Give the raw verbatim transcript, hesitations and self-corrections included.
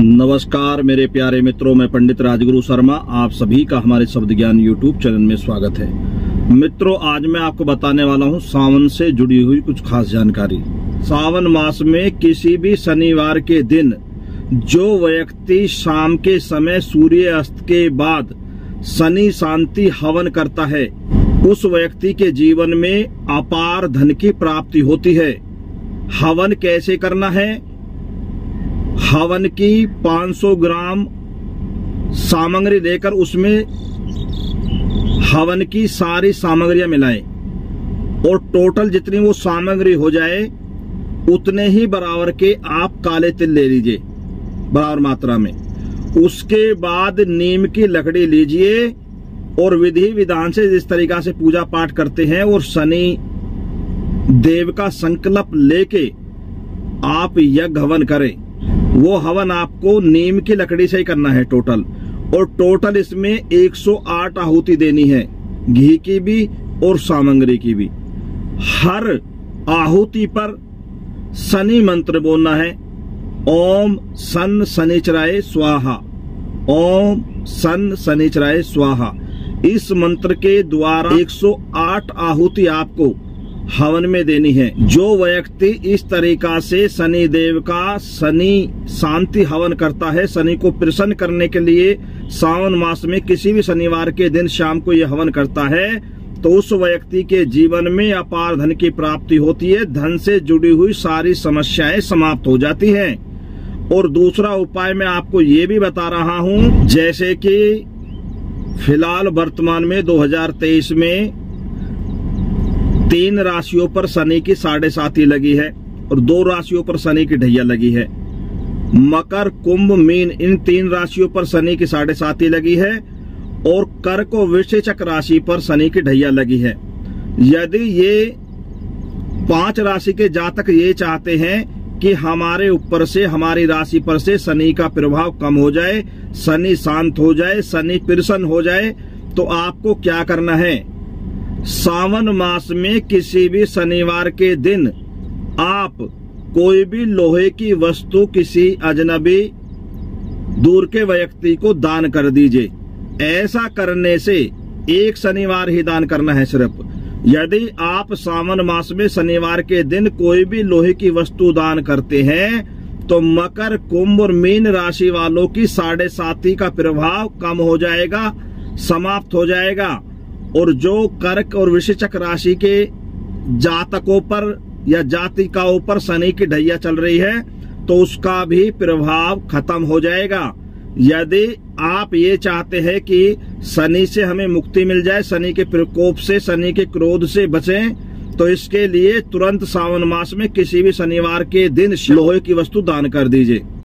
नमस्कार मेरे प्यारे मित्रों, मैं पंडित राजगुरु शर्मा आप सभी का हमारे शब्द ज्ञान यूट्यूब चैनल में स्वागत है। मित्रों, आज मैं आपको बताने वाला हूं सावन से जुड़ी हुई कुछ खास जानकारी। सावन मास में किसी भी शनिवार के दिन जो व्यक्ति शाम के समय सूर्य अस्त के बाद शनि शांति हवन करता है, उस व्यक्ति के जीवन में अपार धन की प्राप्ति होती है। हवन कैसे करना है? हवन की पाँच सौ ग्राम सामग्री लेकर उसमें हवन की सारी सामग्रियां मिलाएं और टोटल जितनी वो सामग्री हो जाए उतने ही बराबर के आप काले तिल ले लीजिए बराबर मात्रा में। उसके बाद नीम की लकड़ी लीजिए और विधि विधान से जिस तरीका से पूजा पाठ करते हैं और शनि देव का संकल्प लेके आप यज्ञ हवन करें। वो हवन आपको नीम की लकड़ी से ही करना है टोटल, और टोटल इसमें एक सौ आठ आहुति देनी है, घी की भी और सामग्री की भी। हर आहुति पर शनि मंत्र बोलना है, ओम सन शनिचराय स्वाहा, ओम सन शनिचराय स्वाहा। इस मंत्र के द्वारा एक सौ आठ आहुति आपको हवन में देनी है। जो व्यक्ति इस तरीका से शनि देव का शनि शांति हवन करता है, शनि को प्रसन्न करने के लिए सावन मास में किसी भी शनिवार के दिन शाम को यह हवन करता है, तो उस व्यक्ति के जीवन में अपार धन की प्राप्ति होती है। धन से जुड़ी हुई सारी समस्याएं समाप्त हो जाती हैं। और दूसरा उपाय मैं आपको ये भी बता रहा हूं, जैसे कि फिलहाल वर्तमान में दो हज़ार तेईस में तीन राशियों पर शनि की साढ़े साती लगी है और दो राशियों पर शनि की ढैया लगी है। मकर, कुंभ, मीन, इन तीन राशियों पर शनि की साढ़े साती लगी है और कर्क और वृश्चिक राशि पर शनि की ढैया लगी है। यदि ये पांच राशि के जातक ये चाहते हैं कि हमारे ऊपर से, हमारी राशि पर से शनि का प्रभाव कम हो जाए, शनि शांत हो जाए, शनि प्रसन्न हो जाए, तो आपको क्या करना है? सावन मास में किसी भी शनिवार के दिन आप कोई भी लोहे की वस्तु किसी अजनबी दूर के व्यक्ति को दान कर दीजिए। ऐसा करने से एक शनिवार ही दान करना है सिर्फ। यदि आप सावन मास में शनिवार के दिन कोई भी लोहे की वस्तु दान करते हैं, तो मकर, कुंभ और मीन राशि वालों की साढ़े साती का प्रभाव कम हो जाएगा, समाप्त हो जाएगा। और जो कर्क और वृश्चिक राशि के जातकों पर या जातिकाओं पर शनि की ढैया चल रही है, तो उसका भी प्रभाव खत्म हो जाएगा। यदि आप ये चाहते हैं कि शनि से हमें मुक्ति मिल जाए, शनि के प्रकोप से, शनि के क्रोध से बचें, तो इसके लिए तुरंत सावन मास में किसी भी शनिवार के दिन लोहे की वस्तु दान कर दीजिए।